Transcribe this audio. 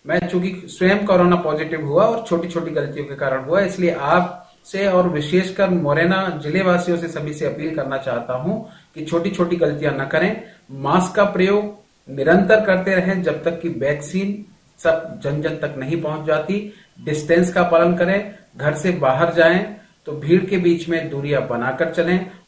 मैं चूंकि स्वयं कोरोना पॉजिटिव हुआ और छोटी छोटी गलतियों के कारण हुआ, इसलिए आपसे और विशेषकर मुरैना जिले वासियों से सभी से अपील करना चाहता हूं कि छोटी छोटी गलतियां न करें। मास्क का प्रयोग निरंतर करते रहें जब तक कि वैक्सीन सब जन जन तक नहीं पहुंच जाती। डिस्टेंस का पालन करें, घर से बाहर जाएं तो भीड़ के बीच में दूरियां बनाकर चलें